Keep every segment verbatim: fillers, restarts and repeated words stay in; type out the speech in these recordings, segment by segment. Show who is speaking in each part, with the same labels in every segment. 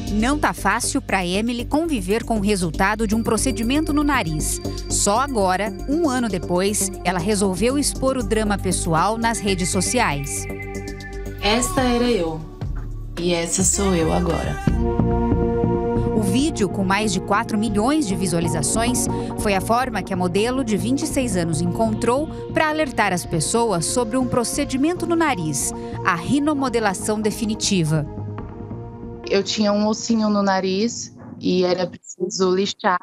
Speaker 1: Não tá fácil para Emily conviver com o resultado de um procedimento no nariz. Só agora, um ano depois, ela resolveu expor o drama pessoal nas redes sociais.
Speaker 2: Esta era eu, e essa sou eu agora.
Speaker 1: O vídeo, com mais de quatro milhões de visualizações, foi a forma que a modelo de vinte e seis anos encontrou para alertar as pessoas sobre um procedimento no nariz, a rinomodelação definitiva.
Speaker 2: Eu tinha um ossinho no nariz e era preciso lixar.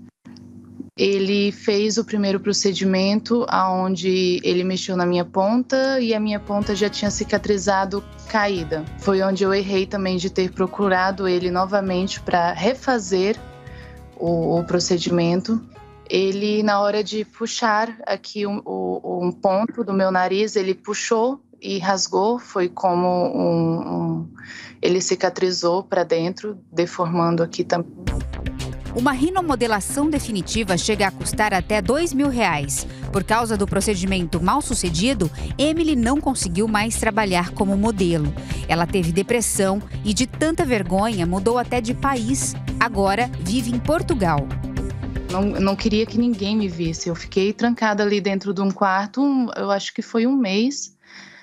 Speaker 2: Ele fez o primeiro procedimento, onde ele mexeu na minha ponta e a minha ponta já tinha cicatrizado caída. Foi onde eu errei também de ter procurado ele novamente para refazer o, o procedimento. Ele, na hora de puxar aqui um, um ponto do meu nariz, ele puxou e rasgou. Foi como um, um ele cicatrizou para dentro, deformando aqui também.
Speaker 1: Uma rinomodelação definitiva chega a custar até dois mil reais. Por causa do procedimento mal sucedido, Emily não conseguiu mais trabalhar como modelo. Ela teve depressão e, de tanta vergonha, mudou até de país. Agora vive em Portugal.
Speaker 2: Não, não queria que ninguém me visse. Eu fiquei trancada ali dentro de um quarto, eu acho que foi um mês,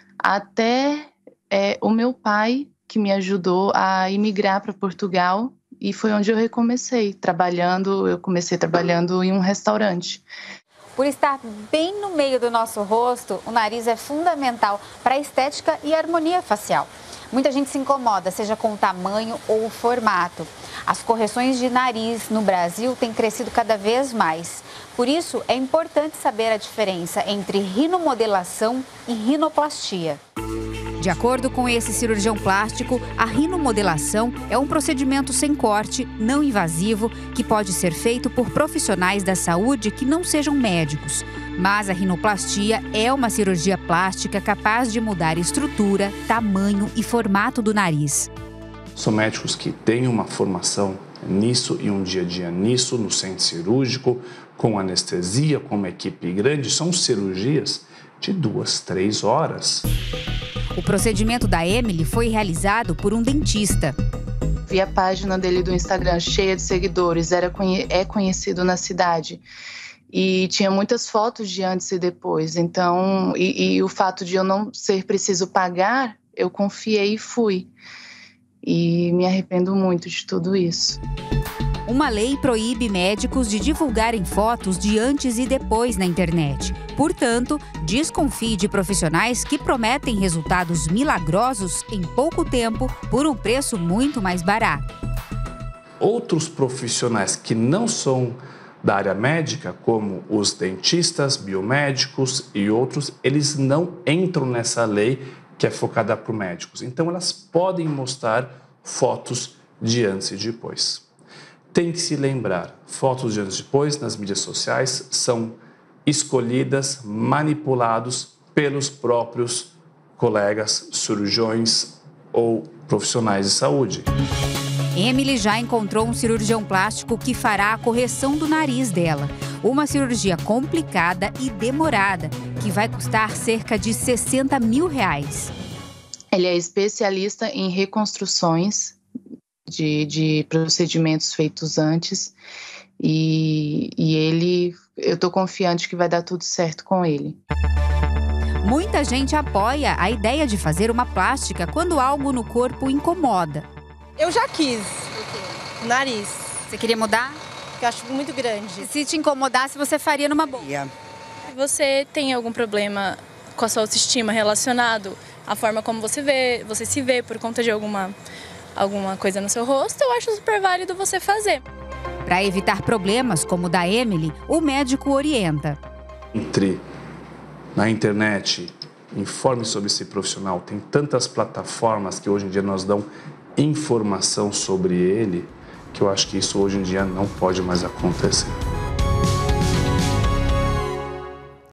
Speaker 2: até é, o meu pai, que me ajudou a imigrar para Portugal, e foi onde eu recomecei, trabalhando, eu comecei trabalhando em um restaurante.
Speaker 1: Por estar bem no meio do nosso rosto, o nariz é fundamental para a estética e harmonia facial. Muita gente se incomoda, seja com o tamanho ou o formato. As correções de nariz no Brasil têm crescido cada vez mais. Por isso, é importante saber a diferença entre rinomodelação e rinoplastia. De acordo com esse cirurgião plástico, a rinomodelação é um procedimento sem corte, não invasivo, que pode ser feito por profissionais da saúde que não sejam médicos. Mas a rinoplastia é uma cirurgia plástica capaz de mudar estrutura, tamanho e formato do nariz.
Speaker 3: São médicos que têm uma formação nisso e um dia a dia nisso, no centro cirúrgico, com anestesia, com uma equipe grande. São cirurgias de duas, três horas.
Speaker 1: O procedimento da Emily foi realizado por um dentista.
Speaker 2: Vi a página dele do Instagram cheia de seguidores, era, é conhecido na cidade. E tinha muitas fotos de antes e depois. Então, e, e o fato de eu não ser preciso pagar, eu confiei e fui. E me arrependo muito de tudo isso.
Speaker 1: Uma lei proíbe médicos de divulgarem fotos de antes e depois na internet. Portanto, desconfie de profissionais que prometem resultados milagrosos em pouco tempo por um preço muito mais barato.
Speaker 3: Outros profissionais que não são da área médica, como os dentistas, biomédicos e outros, eles não entram nessa lei que é focada para os médicos. Então, elas podem mostrar fotos de antes e depois. Tem que se lembrar, fotos de antes e depois nas mídias sociais são escolhidas, manipulados pelos próprios colegas, cirurgiões ou profissionais de saúde.
Speaker 1: Emily já encontrou um cirurgião plástico que fará a correção do nariz dela. Uma cirurgia complicada e demorada, que vai custar cerca de sessenta mil reais.
Speaker 2: Ele é especialista em reconstruções de, de procedimentos feitos antes e, e ele, eu estou confiante que vai dar tudo certo com ele.
Speaker 1: Muita gente apoia a ideia de fazer uma plástica quando algo no corpo incomoda.
Speaker 4: Eu já quis. O nariz.
Speaker 1: Você queria mudar?
Speaker 4: Que eu acho muito grande.
Speaker 1: Se te incomodasse, você faria numa boa.
Speaker 5: Você tem algum problema com a sua autoestima relacionado à forma como você vê, você se vê por conta de alguma, alguma coisa no seu rosto, eu acho super válido você fazer.
Speaker 1: Para evitar problemas como o da Emily, o médico orienta.
Speaker 3: Entre na internet, informe sobre esse profissional. Tem tantas plataformas que hoje em dia nos dão informação sobre ele, que eu acho que isso hoje em dia não pode mais acontecer.